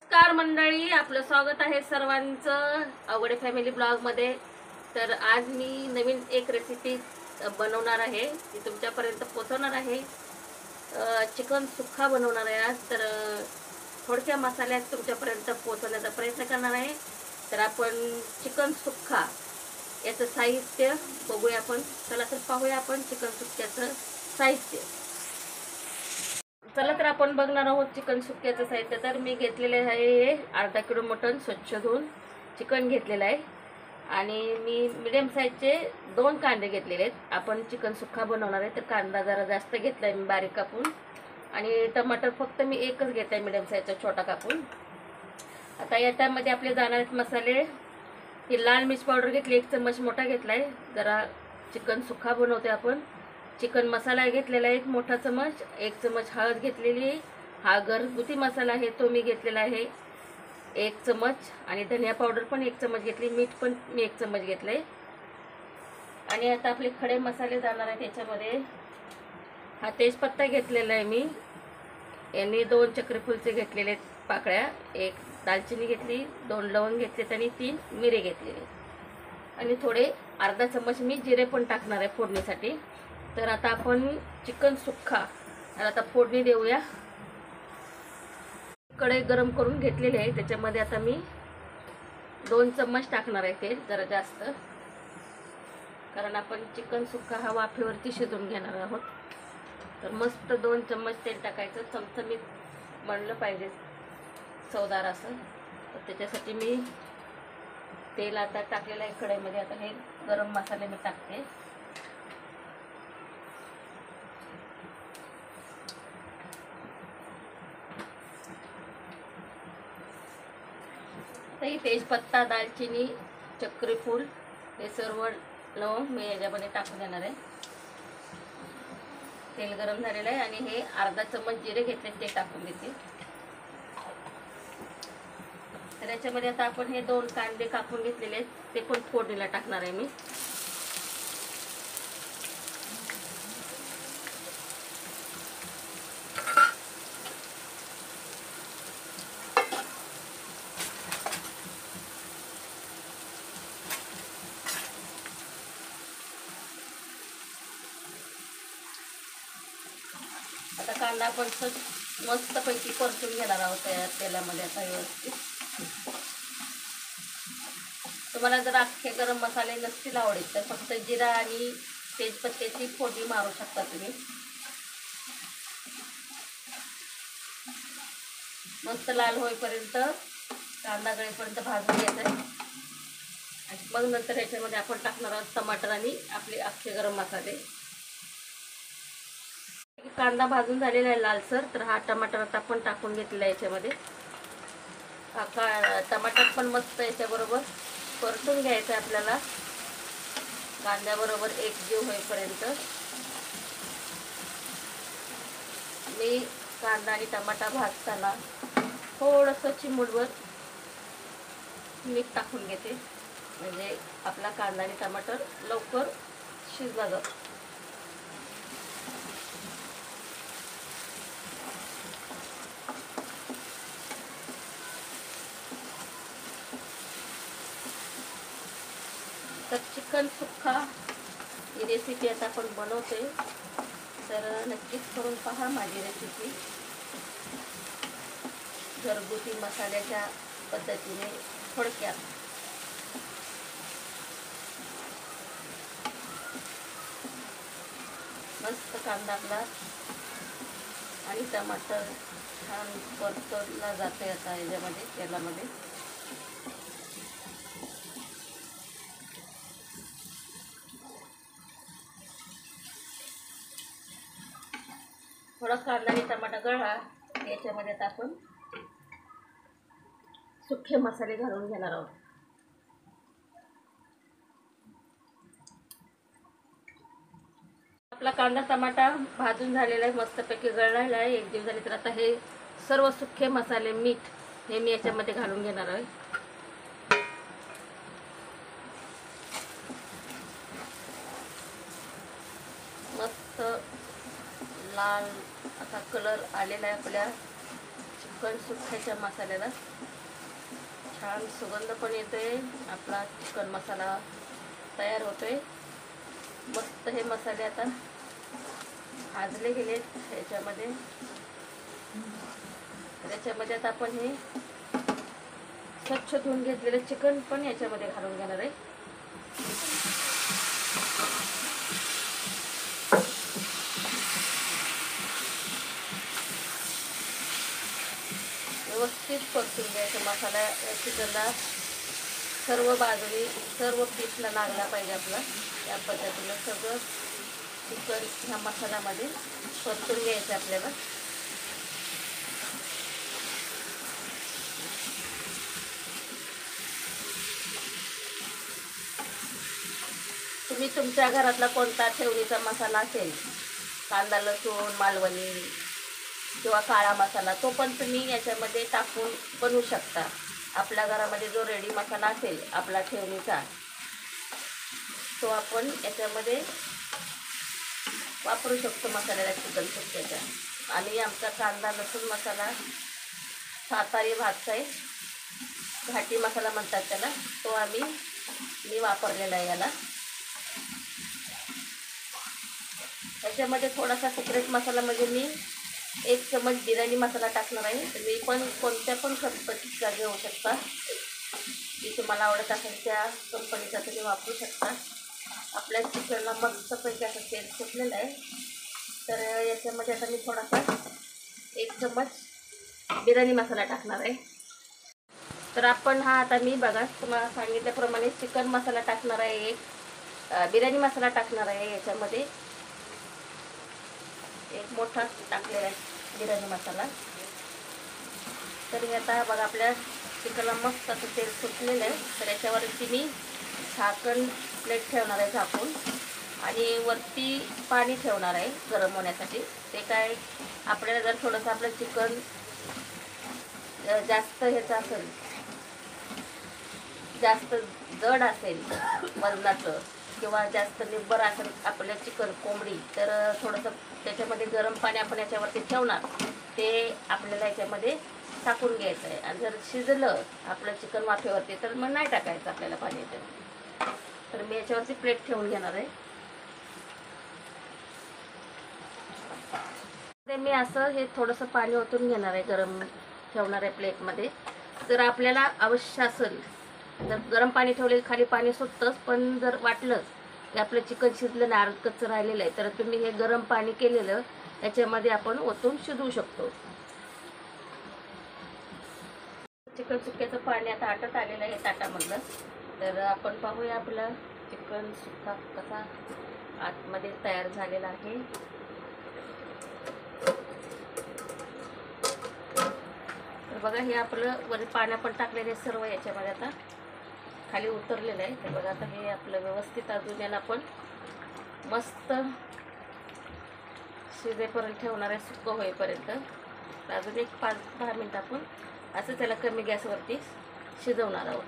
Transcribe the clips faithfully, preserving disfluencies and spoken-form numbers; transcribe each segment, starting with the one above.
नमस्कार मंडळी, आपलं स्वागत आहे सर्वांचं अवघडे फॅमिली ब्लॉगमध्ये। तर आज मी नवीन एक रेसिपी बनवणार आहे, ती तुमच्यापर्यंत पोहोचवणार आहे। चिकन सुक्का बनवणार आहे आज। तर थोडक्या मसाल्यात तुमच्यापर्यंत पोहोचवण्याचा प्रयत्न करणार आहे। तर आपण चिकन सुक्का याचं साहित्य बघूया आपण। चला तर पाहूया आपण चिकन सुक्क्याचं साहित्य। चला तर आपण बघणार आहोत चिकन सुक्क्याचं साहित्य। तर मी घेतलेले आहे अर्धा किलो मटण स्वच्छ धुवून चिकन घेतलेलं आहे आणि मी मीडियम साईजचे दोन कांदे घेतलेले आहेत। आपण चिकन सुक्का बनवणार आहे तर कांदा जरा जास्त घेतला आहे मी बारीक कापून, आणि टमाटर फक्त मी एकच घेतला आहे मीडियम साईजचा छोटा कापून। आता याच्यामध्ये आपले जाणार आहेत मसाले। ही लाल मिर्च पावडर घेतली एक चम्मच मोठा घेतला आहे, जरा चिकन सुक्का बनवते आपण। चिकन मसाला घेतलेला एक मोठा चमच, एक चमच हळद घेतलेली, हा घरगुती मसाला आहे तो मी घेतलेला आहे एक चमच, आणि धनिया पावडर पण एक चमच घेतली, मीठ पण मी एक चमच घेतले। आणि आता आपले खडे मसाले जाणार आहेत त्याच्यामध्ये। हा तेजपत्ता घेतलेला आहे मी, यांनी दोन चक्रफूलचे घेतलेले पाकळ्या, एक दालचिनी घेतली, दोन लवंग घेतलेत आणि तीन मिरे घेतलेले, आणि थोडे अर्धा चमच मी जिरे पण टाकणार आहे फोडणीसाठी। तर आता आपण चिकन सुक्का आता फोडणी देऊया। कढई गरम करून घेतलेली आहे, त्याच्यामध्ये आता मी दोन चम्मच टाकणार आहे तेल, जरा जास्त, कारण आपण चिकन सुक्का हा वाफेवरती शिजवून घेणार आहोत। तर मस्त दोन चम्मच तेल टाकायचं, चमचमीत बनलं पाहिजे चवदार असं। तर त्याच्यासाठी मी तेल आता टाकलेलं आहे कढईमध्ये। आता हे गरम मसाले मी टाकते। ही तेजपत्ता, दालचिनी, चक्रीफूल हे सर्व लवंग मी याच्यामध्ये टाकून देणार आहे। तेल गरम झालेलं आहे आणि हे अर्धा चम्मच जिरे घेतले ते टाकून देते। तर याच्यामध्ये आता आपण हे दोन कांदे कापून घेतलेले आहेत ते पण फोडणीला टाकणार आहे मी। आता कांदा आपण मस्तपैकी परतून घेणार आहोत त्या तेलामध्ये आता व्यवस्थित। तुम्हाला जर अख्खे गरम मसाले नसतील आवडत तर फक्त जिरा आणि तेजपत्त्याची फोडणी मारू शकता तुम्ही। मस्त लाल होईपर्यंत, कांदा गळेपर्यंत भाजून घ्यायचा आहे, आणि मग नंतर याच्यामध्ये आपण टाकणार आहोत टमाटर आणि आपले अख्खे गरम मसाले। कांदा भाजून झालेला आहे लालसर, तर हा टमाटर आता आपण टाकून घेतलेला आहे याच्यामध्ये। का टमाटर पण मस्त याच्याबरोबर परतून घ्यायचं आहे आपल्याला, कांद्याबरोबर एकजीव होईपर्यंत। मी कांदा आणि टमाटा भाजताना थोडंसं चिमूटभर मीठ टाकून घेते, म्हणजे आपला कांदा आणि टमाटर लवकर शिजला जातो। तर चिकन सुक्का ही रेसिपी आता आपण बनवते, तर नक्कीच करून पहा माझी रेसिपी घरगुती मसाल्याच्या पद्धतीने थोडक्यात। मस्त कांदा आपला आणि टमाटर छान परतला जाते आता याच्यामध्ये तेलामध्ये। थोडा कांदा आणि टमाटा गळला, याच्यामध्ये आता आपण सुखे मसाले घालून घेणार आहोत। आपला कांदा टमाटा भाजून झालेला आहे, मस्तपैकी गळलेला आहे, एकजीव झाले। तर आता हे सर्व सुखे मसाले, मीठ हे मी याच्यामध्ये घालून घेणार आहे। मस्त लाल असा कलर आलेला आहे आपल्या चिकन सुक्याच्या मसाल्याला छान सुगंध पण येतोय, आपला चिकन मसाला तयार होतोय। मस्त हे मसाले आता भाजले गेलेत ह्याच्यामध्ये। त्याच्यामध्ये आता आपण हे स्वच्छ धुवून घेतलेलं चिकन पण याच्यामध्ये घालून घेणार आहे। व्यवस्थित परतून घ्यायचं मसाला या चिकनला, सर्व बाजूनी सर्व पीसला लागला पाहिजे आपला। या पद्धतीनं सगळं चिकन ह्या मसाल्यामध्ये परतून घ्यायचं आपल्याला। तुम्ही तुमच्या घरातला कोणता ठेवणीचा मसाला असेल, कांदा लसूण मालवणी किंवा काळा मसाला, तो पण तुम्ही याच्यामध्ये टाकून बनवू शकता। आपल्या घरामध्ये जो रेडी मसाला असेल आपला ठेवणीचा, तो आपण याच्यामध्ये वापरू शकतो मसाल्याला चिकन सुक्याच्या। आणि आमचा कांदा लसूण मसाला सातारी भातचा आहे, घाटी मसाला म्हणतात त्याला, तो आम्ही मी वापरलेला आहे याला। याच्यामध्ये थोडासा सिक्रेट मसाला म्हणजे मी एक चमच बिर्याणी मसाला टाकणार आहे। तुम्ही पण कोणत्या पण कंपनीचा घेऊ शकता, जी तुम्हाला आवडत असेल त्या कंपनीचा तुम्ही वापरू शकता। आपल्या चिकनला मस्तपैकी असं तेल सुटलेलं आहे, तर याच्यामध्ये आता मी थोडासा एक चमच बिर्याणी मसाला टाकणार आहे। तर आपण हा आता मी बघा तुम्हाला सांगितल्याप्रमाणे चिकन मसाला टाकणार आहे, एक बिर्याणी मसाला टाकणार आहे याच्यामध्ये, एक मोठा टाकलेला आहे बिर्याणी मसाला। तर हे आता बघा आपल्या चिकनला मस्त असं तेल सुटलेलं आहे, तर याच्यावरती मी झाकण प्लेट ठेवणार आहे झाकून, आणि वरती पाणी ठेवणार आहे गरम होण्यासाठी। ते काय आपल्याला जर थोडंसं आपलं चिकन जास्त ह्याचं असेल, जास्त जड असेल वजनाचं, किंवा जास्त निब्बर असेल आपलं चिकन कोंबडी, तर थोडंसं त्याच्यामध्ये गरम पाणी आपण याच्यावरती ठेवणार, ते आपल्याला याच्यामध्ये टाकून घ्यायचं आहे। आणि जर शिजलं आपलं चिकन वाफेवरती तर मग नाही टाकायचं आपल्याला पाणी याच्यात। तर मी याच्यावरती प्लेट ठेवून घेणार आहे। ते मी असं हे थोडंसं पाणी ओतून घेणार आहे, गरम ठेवणार आहे प्लेटमध्ये। जर आपल्याला आवश्यक असेल तर गरम पाणी ठेवले खाली पाणी सुटतंच, पण जर वाटलं की आपलं चिकन शिजलं नाही, अर्ध कच्चं राहिलेलं आहे, तर तुम्ही हे गरम पाणी केलेलं याच्यामध्ये आपण ओतून शिजवू शकतो। चिकन सुक्याचं पाणी आता आटत आलेलं आहे ताटामधलं, तर आपण पाहूया आपलं चिकन सुक्का कसा आतमध्ये तयार झालेला आहे। तर बघा हे आपलं वर पाणी आपण टाकलेले सर्व याच्यामध्ये आता खाली उतरलेलं आहे। तर बघा आता हे आपलं व्यवस्थित अजून याला आपण मस्त शिजेपर्यंत ठेवणार आहे, सुक्कं होईपर्यंत। अजून एक पाच दहा मिनिट आपण असं त्याला कमी गॅसवरती शिजवणार आहोत।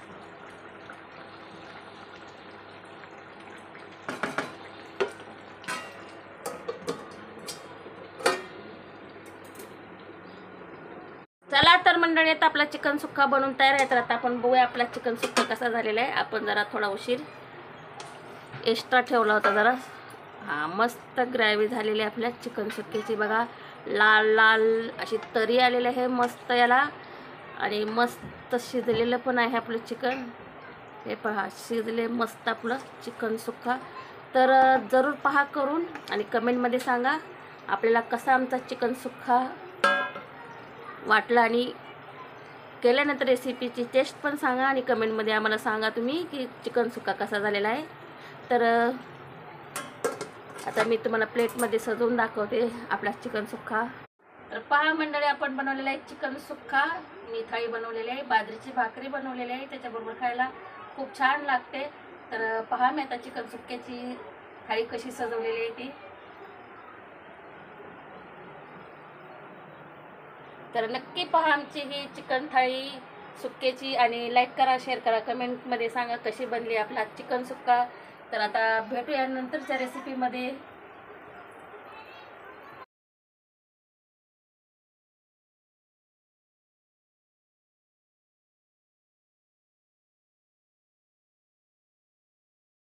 चला तर मंडळी, आता आपला चिकन सुक्का बनवून तयार आहे। तर आता आपण बघूया आपला चिकन सुक्का कसा झालेला आहे। आपण जरा थोडा उशीर एक्स्ट्रा ठेवला होता जरा। हा मस्त ग्रेव्ही झालेली आहे आपल्या चिकन सुक्क्याची, बघा लाल लाल अशी तरी आलेली आहे मस्त याला, आणि मस्त शिजलेलं पण आहे आपलं चिकन। हे पहा शिजले मस्त आपलं चिकन सुक्का। तर जरूर पहा करून, आणि कमेंटमध्ये सांगा आपल्याला कसा आमचा चिकन सुक्का वाटला, आणि केल्यानंतर रेसिपीची टेस्ट पण सांगा, आणि कमेंटमध्ये आम्हाला सांगा तुम्ही की चिकन सुक्का कसा झालेला आहे। तर आता मी तुम्हाला प्लेटमध्ये सजवून दाखवते आपला चिकन सुक्का। तर पहा मंडळी, आपण बनवलेला आहे चिकन सुक्का। मी थाळी बनवलेली आहे, बाजरीची भाकरी बनवलेली आहे, त्याच्याबरोबर खायला खूप छान लागते। तर पहा मी आता चिकन सुक्क्याची थाळी कशी सजवलेली आहे ती। तर नक्की पहा आमची ही चिकन थाळी सुक्क्याची, आणि लाईक करा, शेअर करा, कमेंटमध्ये सांगा कशी बनली आपला चिकन सुक्का। तर आता भेटूया नंतरच्या रेसिपीमध्ये।